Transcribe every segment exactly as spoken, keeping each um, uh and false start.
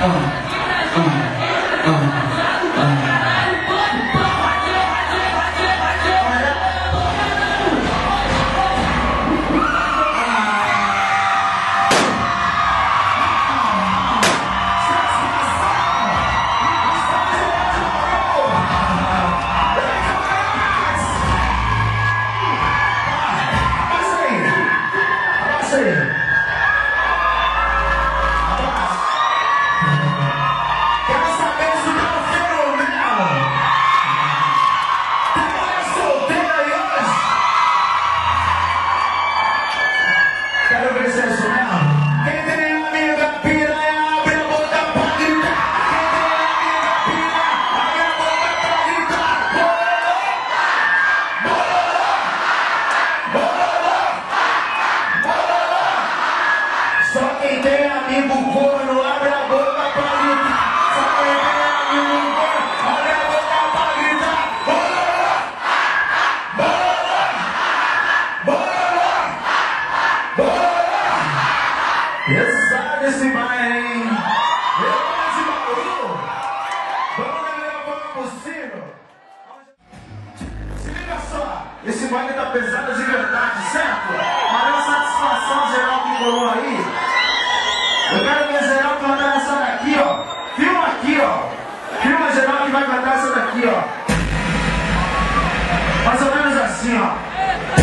Pesado esse baile, hein? Eu gosto de Bauru. Vamos na melhor forma possível. Se liga só, esse baile tá pesado de verdade, certo? Maior satisfação geral que rolou aí. Eu quero ver geral que vai cantar essa daqui, ó. Filma aqui, ó. Filma geral que vai cantar essa daqui, ó. Mais ou menos assim, ó.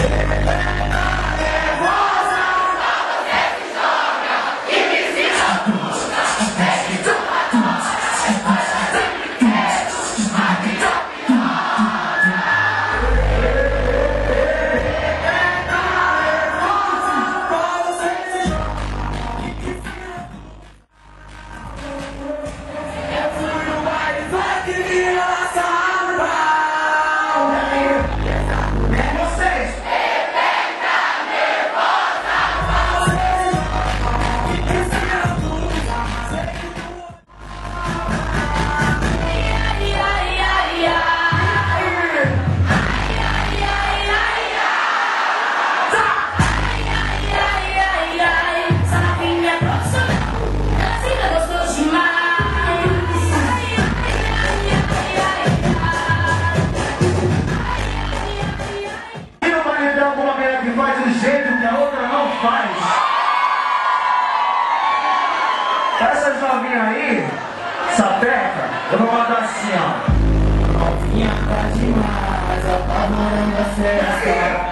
Essas novinhas aí, sapeca, eu vou mandar assim, ó. Novinha tá demais, apavorando a festa.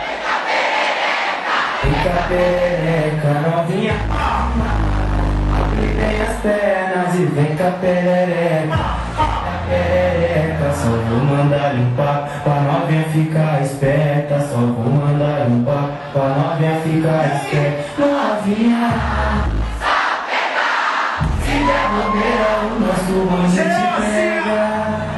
Fica perereca, novinha. Abre bem as pernas e vem cá perereca. Perereca, só vou mandar limpar pra novinha ficar esperta. Só vou mandar limpar pra novinha ficar esperta. Novinha. O nosso bonde te pega.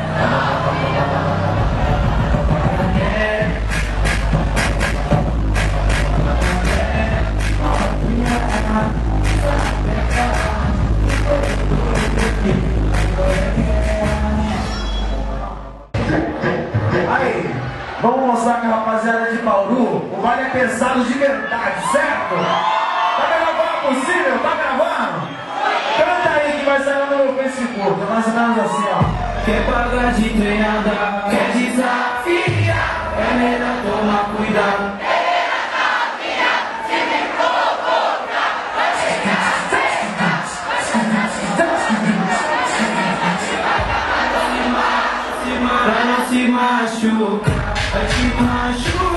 Aí, vamos mostrar que a rapaziada de Bauru, o baile é pesado de verdade, certo? Tá gravando possível? Tá gravando? Canta aí que vai sair no meu Facebook, mais ou menos assim, ó. Quer pagar de treinada, quer desafiar, é melhor tomar cuidado. Pereira desafia, se me provocar. Pra não se machucar, vai te machucar.